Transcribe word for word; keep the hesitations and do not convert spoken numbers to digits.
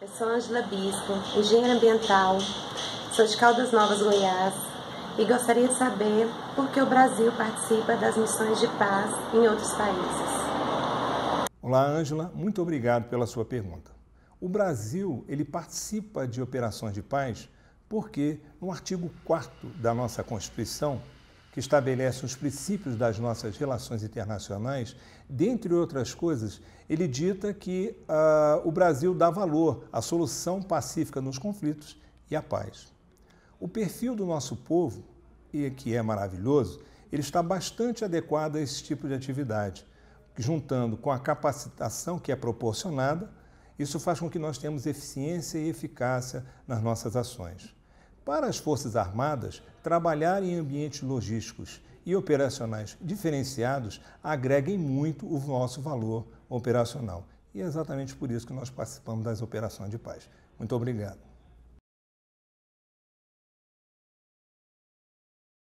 Eu sou Ângela Bispo, engenheira ambiental, sou de Caldas Novas, Goiás, e gostaria de saber por que o Brasil participa das missões de paz em outros países. Olá, Ângela, muito obrigado pela sua pergunta. O Brasil, ele participa de operações de paz porque, no artigo quarto da nossa Constituição, que estabelece os princípios das nossas relações internacionais, dentre outras coisas, ele dita que uh, o Brasil dá valor à solução pacífica nos conflitos e à paz. O perfil do nosso povo, e que é maravilhoso, ele está bastante adequado a esse tipo de atividade, juntando com a capacitação que é proporcionada, isso faz com que nós tenhamos eficiência e eficácia nas nossas ações. Para as Forças Armadas, trabalhar em ambientes logísticos e operacionais diferenciados agreguem muito o nosso valor operacional. E é exatamente por isso que nós participamos das operações de paz. Muito obrigado.